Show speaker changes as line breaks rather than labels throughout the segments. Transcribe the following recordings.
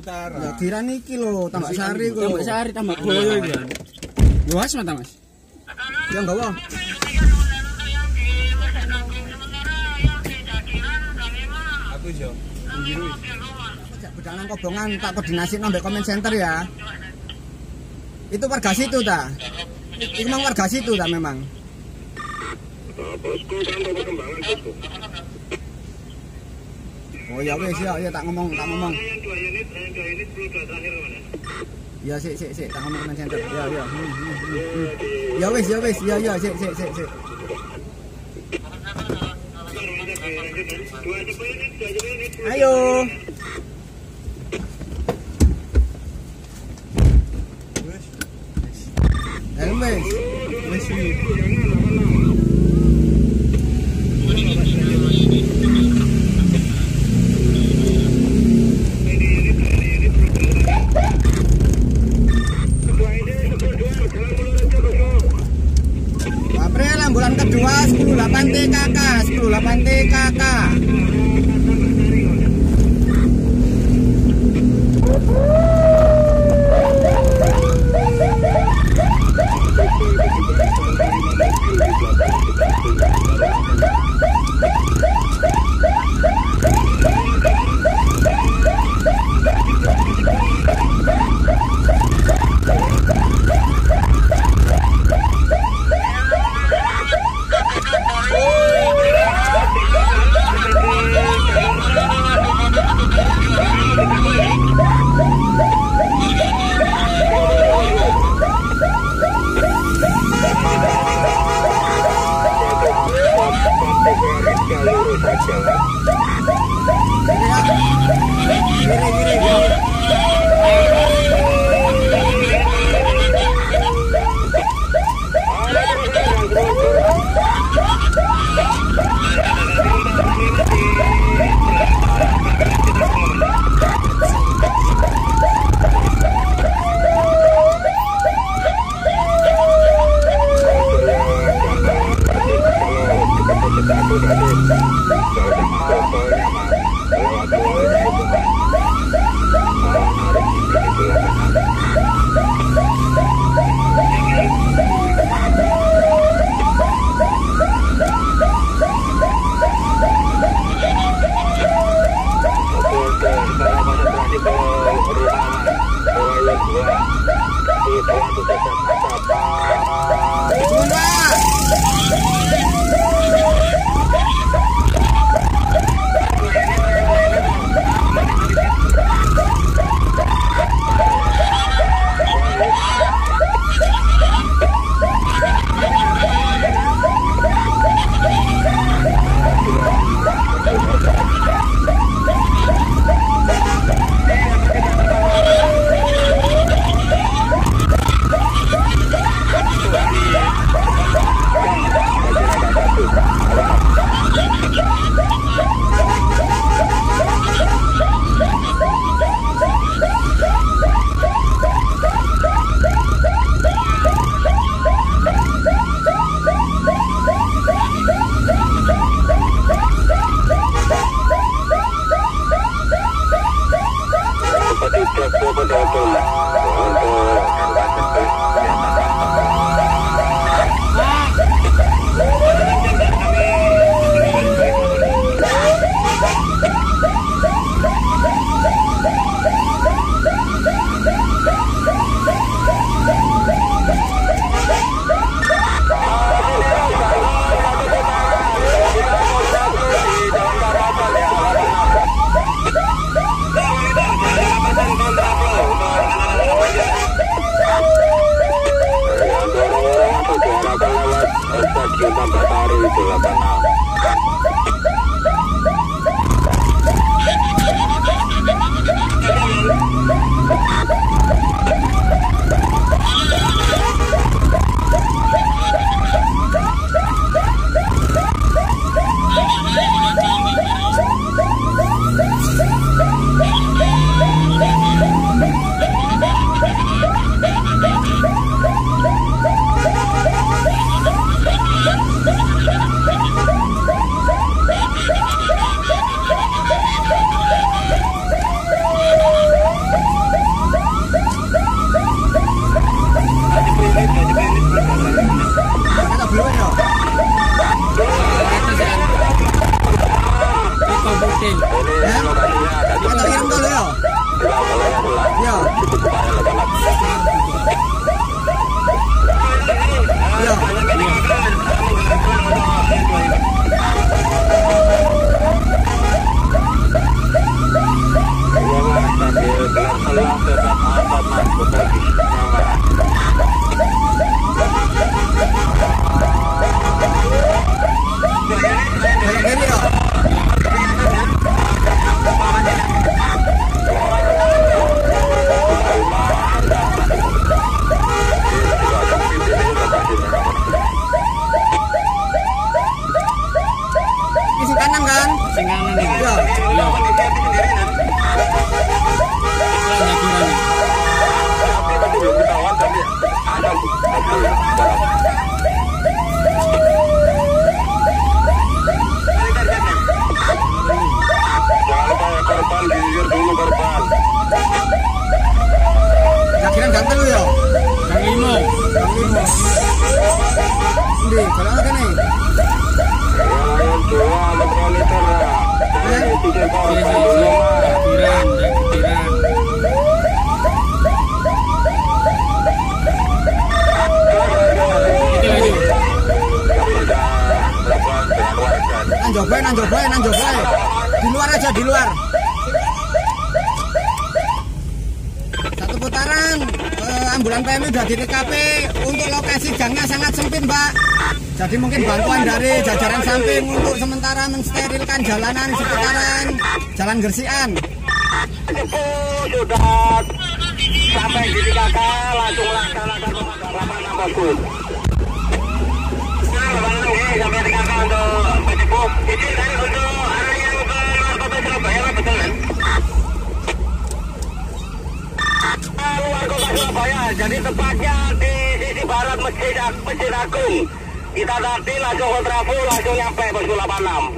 sekarang.
Ya kira niki lho, tambak sari kok.
Tambak sari tambak boyo iki. Luas mata Mas.
Ya enggak wah.
Aku yo. Biru.
Bedangan kobongan tak koordinasi nambah comment center ya. Itu warga situ ta? Itu memang warga situ ta memang.
Bosku pantau perkembangan bosku.
Oh ya wes ya, tak ngomong.
Yang 2 unit 10 terakhir mana?
Ya sik tak ngomong comment center. Ya. Ya wes, ya sik. Ayo. Wes. April bulan kedua 18 TKK. Ya. Kita kirim dulu ya. Ya. Ya. Isi kanan kan?
Sing kanan iki.
Ya.
Iya.
Korban gigir dulu korban.
Jakiran ganteng lu ya.
Kang Imo.
Ndi, kalau ada nih.
Yang dua monitor ya. Ini tiga korban dulu.
Ketiran, ketiran. Itu lagi.
Nang joboy. Di luar aja, di luar. Satu putaran. Ambulan PMI udah di TKP. Untuk lokasi gangnya sangat sempit, Mbak. Jadi mungkin bantuan dari jajaran samping untuk sementara mensterilkan jalanan seputaran Jalan Gersian.
Sudah sampai di TKK langsung laksanakan pemadaman bagus. Sampai TKK untuk penjemput. Izin dari untuk arah yang ke luar kota Surabaya, betul kan? Luar kota Surabaya, jadi tepatnya di sisi barat Masjid Agung. Kita tadi langsung kontraflow, langsung nyampe Bosku 86.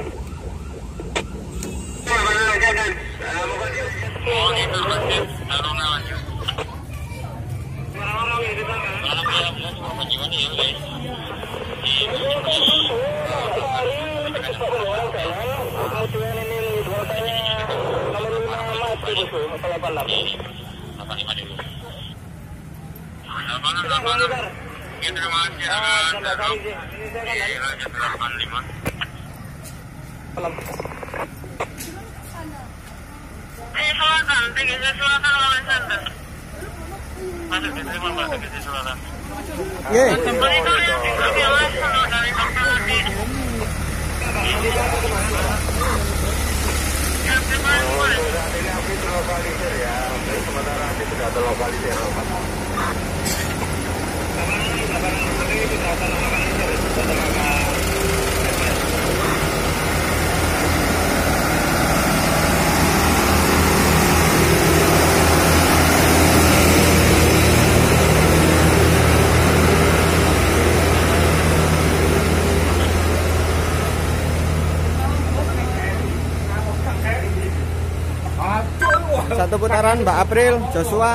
Satu putaran Mbak April, Joshua.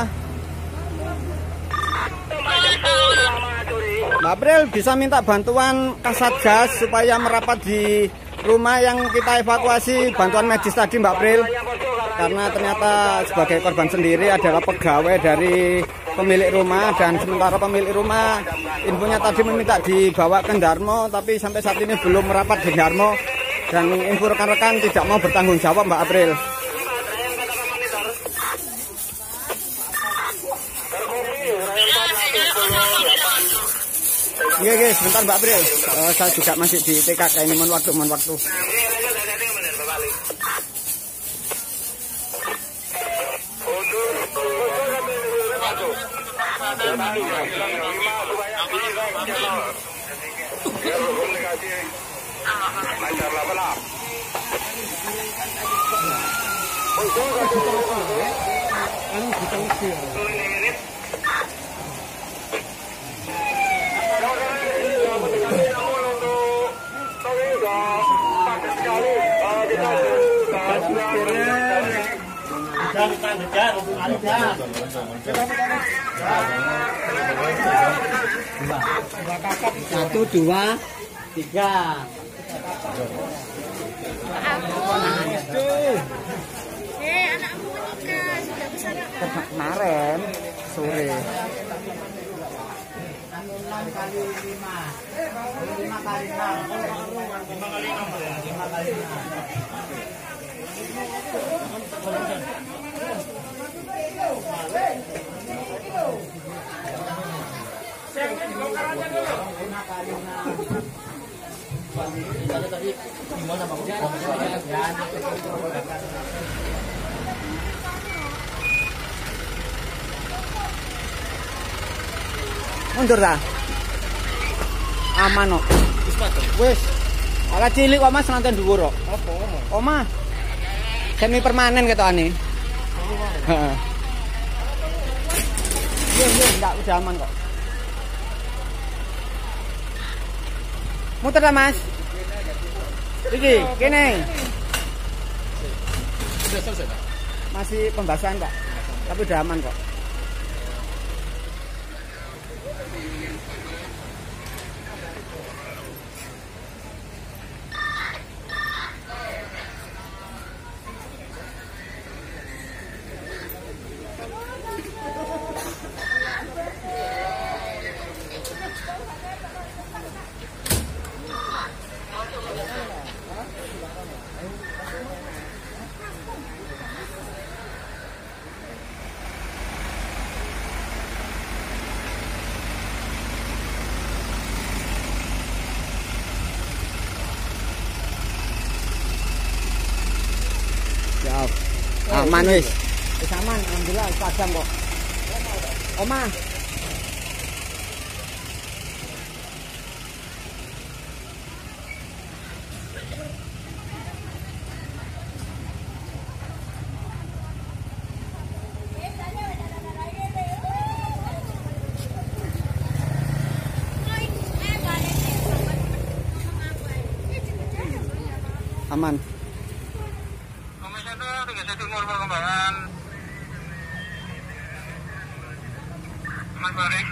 Mbak April bisa minta bantuan Kasatgas supaya merapat di rumah yang kita evakuasi, bantuan medis tadi Mbak April. Karena ternyata sebagai korban sendiri adalah pegawai dari pemilik rumah, dan sementara pemilik rumah infonya tadi meminta dibawa ke Darmo, tapi sampai saat ini belum merapat di Darmo, dan info rekan-rekan tidak mau bertanggung jawab Mbak April. Iya, sebentar Mbak April. Saya juga masih di TKK ini, mohon waktu. Satu, dua, tiga.
Anakmu menikah sudah besar.
Kemarin sore.
6 kali 5. 5 kali 6.
Mundur ta? Aman kok. Wis. Ala cilik kok Mas nanten dhuwur kok.
Apa?
Omah. Semi permanen ketokane. Heeh. Iya, enggak udah aman kok. Muter ta Mas? Iki, kene.
Sudah selesai, Pak?
Masih pembahasan Pak. Tapi udah aman kok. Siap. Aman wis. Wis aman, alhamdulillah padam kok. Omah. Aman.
Komisi 1 Tiga Timur Perkembangan. Mas Barik.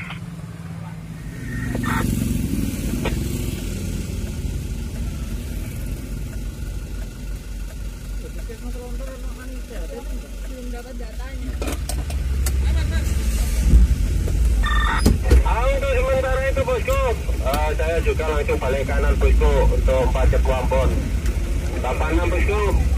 Untuk sementara itu bosku, saya juga langsung balik kanan bosku untuk 4 Cepu Ambon. 86 bosku.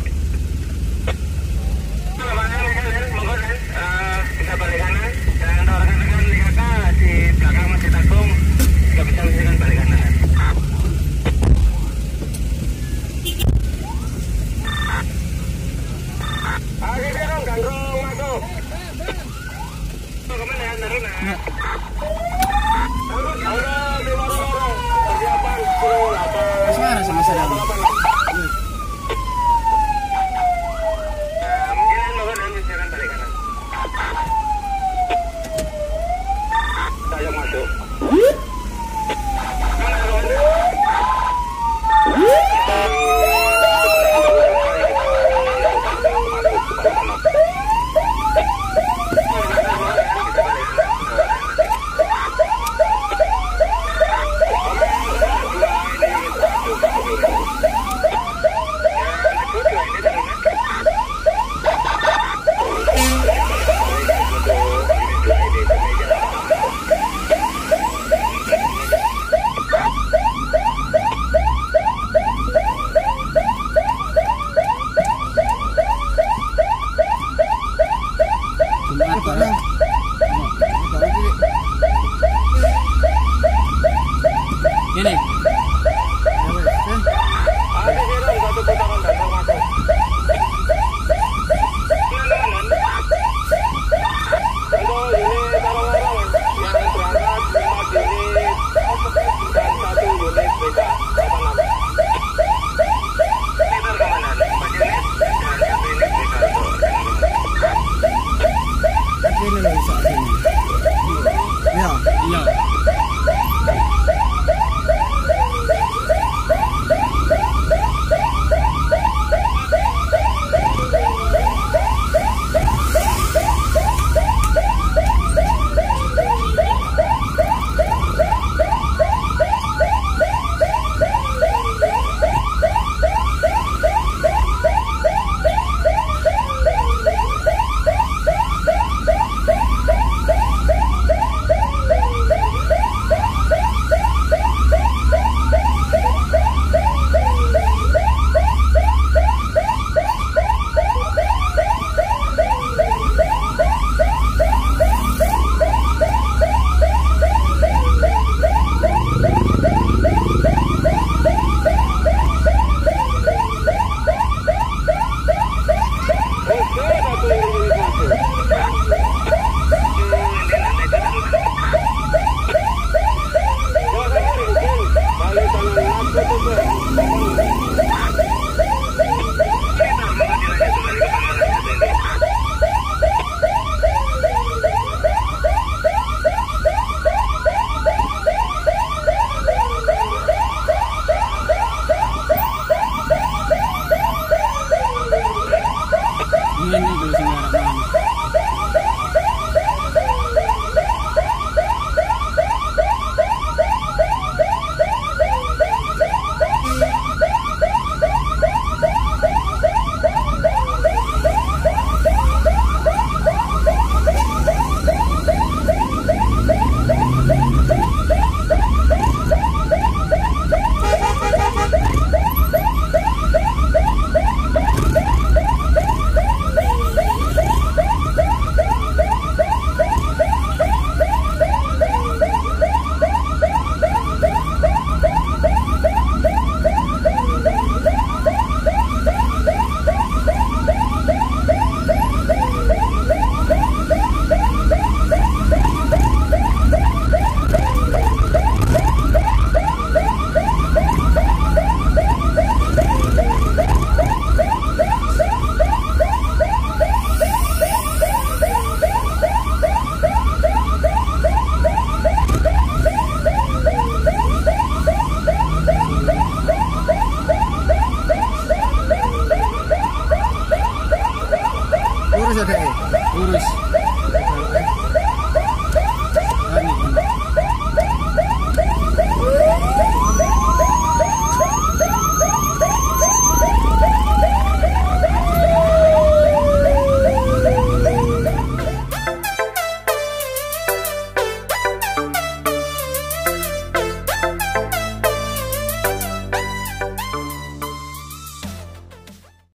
Bisa balik kanan dan rekan-rekan lihat di belakang Masjid Agung juga bisa menunjukkan balik kanan. Ayo dong, gandrung masuk. Kemana ya, Naruna? Ayo, di lorong-lorong. Persiapan 10, 8.
Sekarang sama saya.
Mungkin mohon dan silakan balik kanan. Saya masuk.